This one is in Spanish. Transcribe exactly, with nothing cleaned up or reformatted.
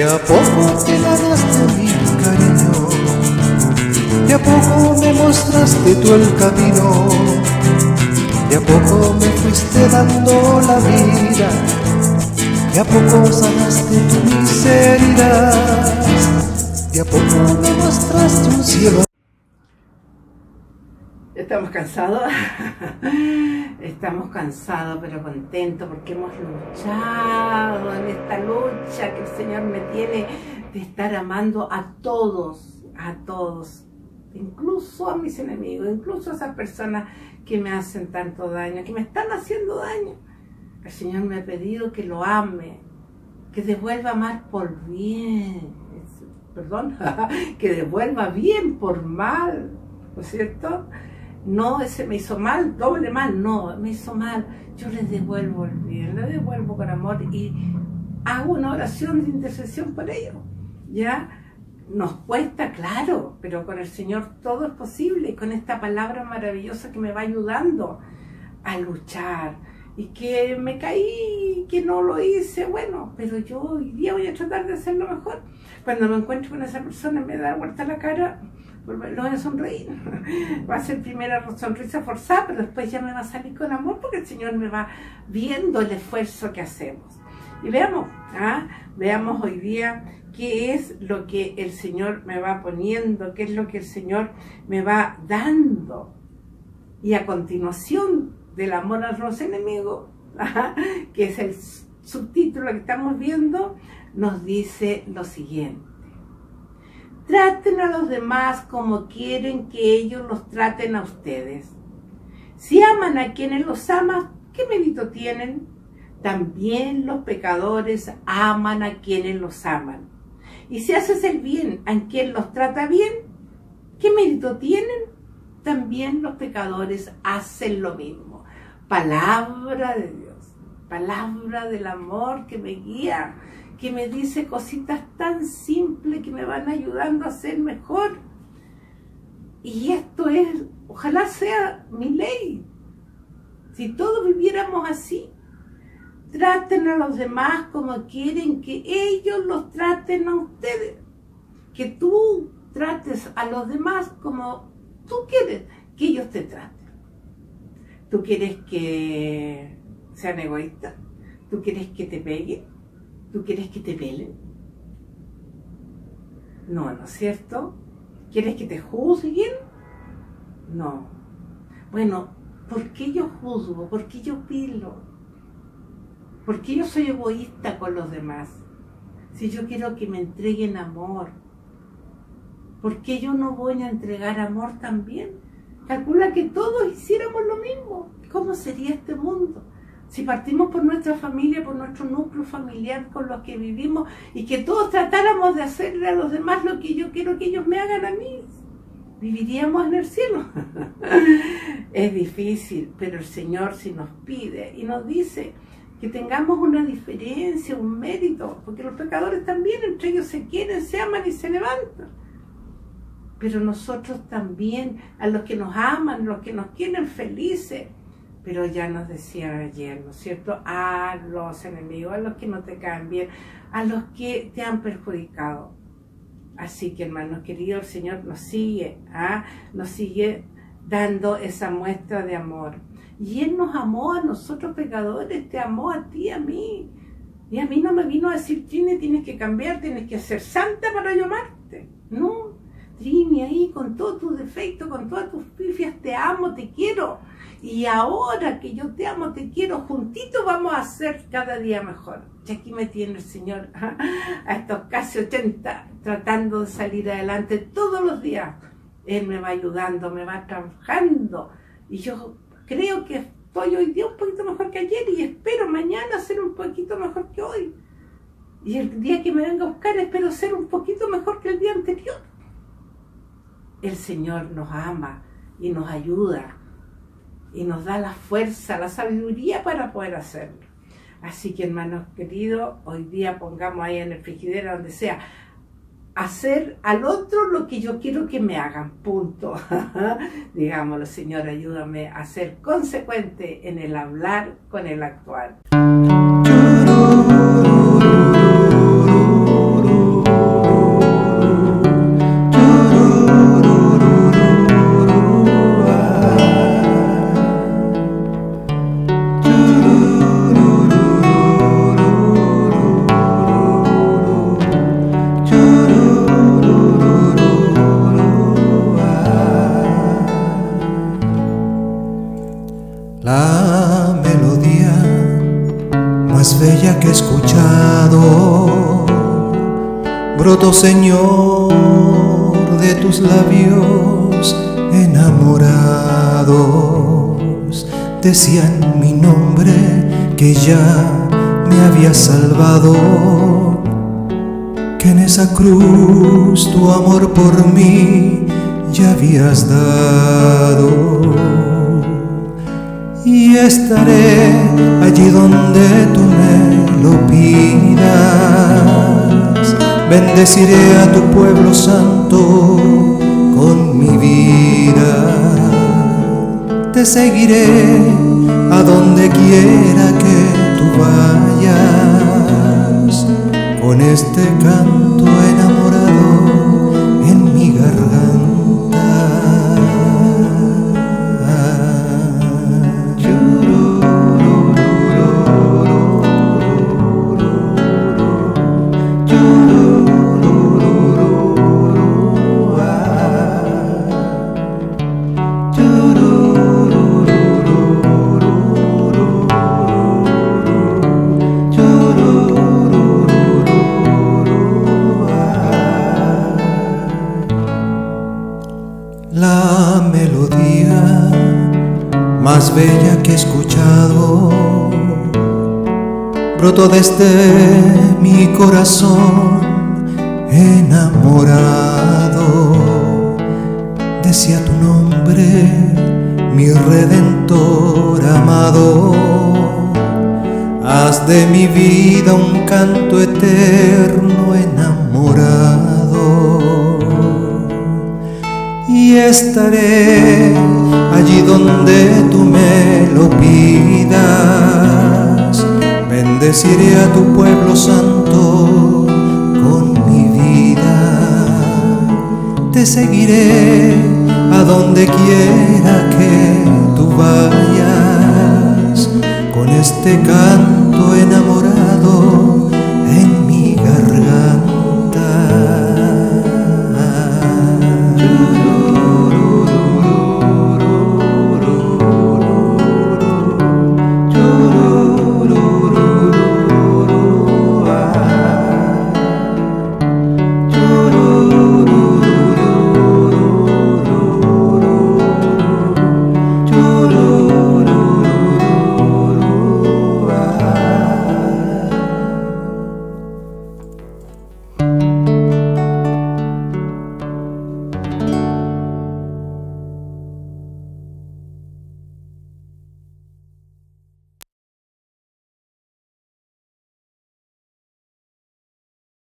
a poco te ganaste mi cariño, de a poco me mostraste tú el camino, de a poco me fuiste dando la vida, de a poco sanaste tu miseria, de a poco me mostraste un cielo. Estamos cansados, estamos cansados pero contentos porque hemos luchado en esta lucha que el Señor me tiene de estar amando a todos, a todos, incluso a mis enemigos, incluso a esas personas que me hacen tanto daño, que me están haciendo daño. El Señor me ha pedido que lo ame, que devuelva mal por bien, perdón, que devuelva bien por mal, ¿no es cierto? No, ese me hizo mal, doble mal, no, me hizo mal. Yo le devuelvo el bien, le devuelvo con amor y hago una oración de intercesión por ellos. ¿Ya? Nos cuesta, claro, pero con el Señor todo es posible y con esta palabra maravillosa que me va ayudando a luchar. Y que me caí, que no lo hice, bueno, pero yo hoy día voy a tratar de hacerlo mejor. Cuando me encuentro con esa persona me da vuelta la cara, lo voy a sonreír. Va a ser primera sonrisa forzada, pero después ya me va a salir con amor porque el Señor me va viendo el esfuerzo que hacemos. Y veamos, ¿ah? veamos hoy día qué es lo que el Señor me va poniendo, qué es lo que el Señor me va dando. Y a continuación del amor a los enemigos, ¿ah? que es el subtítulo que estamos viendo, nos dice lo siguiente. Traten a los demás como quieren que ellos los traten a ustedes. Si aman a quienes los aman, ¿qué mérito tienen? También los pecadores aman a quienes los aman. Y si haces el bien a quien los trata bien, ¿qué mérito tienen? También los pecadores hacen lo mismo. Palabra de Dios, palabra del amor que me guía, que me dice cositas tan simples que me van ayudando a ser mejor. Y esto es, ojalá sea mi ley. Si todos viviéramos así, traten a los demás como quieren que ellos los traten a ustedes. Que tú trates a los demás como tú quieres que ellos te traten. ¿Tú quieres que sean egoístas? ¿Tú quieres que te peguen? ¿Tú quieres que te pelen? No, ¿no es cierto? ¿Quieres que te juzguen? No. Bueno, ¿por qué yo juzgo? ¿Por qué yo pilo? ¿Por qué yo soy egoísta con los demás? Si yo quiero que me entreguen amor, ¿por qué yo no voy a entregar amor también? Calcula que todos hiciéramos lo mismo. ¿Cómo sería este mundo? Si partimos por nuestra familia, por nuestro núcleo familiar con los que vivimos y que todos tratáramos de hacerle a los demás lo que yo quiero que ellos me hagan a mí, ¿viviríamos en el cielo? Es difícil, pero el Señor sí nos pide y nos dice que tengamos una diferencia, un mérito, porque los pecadores también entre ellos se quieren, se aman y se levantan. Pero nosotros también, a los que nos aman, los que nos quieren felices, pero ya nos decía ayer, ¿no es cierto? A los enemigos, a los que no te caen bien, a los que te han perjudicado. Así que, hermanos queridos, el Señor nos sigue, ¿ah? nos sigue dando esa muestra de amor. Y Él nos amó a nosotros pecadores, te amó a ti, a mí. Y a mí no me vino a decir, Trini, tienes que cambiar, tienes que ser santa para yo amarte. No, Trini, ahí con todos tus defectos, con todas tus pifias, te amo, te quiero. Y ahora que yo te amo, te quiero, juntitos vamos a ser cada día mejor. Y aquí me tiene el Señor a estos casi ochenta, tratando de salir adelante todos los días. Él me va ayudando, me va trabajando. Y yo creo que estoy hoy día un poquito mejor que ayer y espero mañana ser un poquito mejor que hoy. Y el día que me venga a buscar espero ser un poquito mejor que el día anterior. El Señor nos ama y nos ayuda y nos da la fuerza, la sabiduría para poder hacerlo. Así que, hermanos queridos, hoy día pongamos ahí en el frigidero, donde sea, hacer al otro lo que yo quiero que me hagan, punto. Digámoslo, Señor, ayúdame a ser consecuente en el hablar con el actuar. la melodía más bella que he escuchado. Broto, Señor, de tus labios enamorados. Decían mi nombre, que ya me había salvado, que en esa cruz tu amor por mí ya habías dado. Y estaré allí donde tú me lo pidas. Bendeciré a tu pueblo santo con mi vida. Te seguiré a donde quiera que tú vayas, con este canto enamorado en mi garganta. La melodía más bella que he escuchado brotó desde mi corazón enamorado. Decía tu nombre, mi Redentor amado. Haz de mi vida un canto eterno enamorado. Y estaré allí donde tú me lo pidas. Bendeciré a tu pueblo santo con mi vida. Te seguiré a donde quiera que tú vayas, con este canto enamorado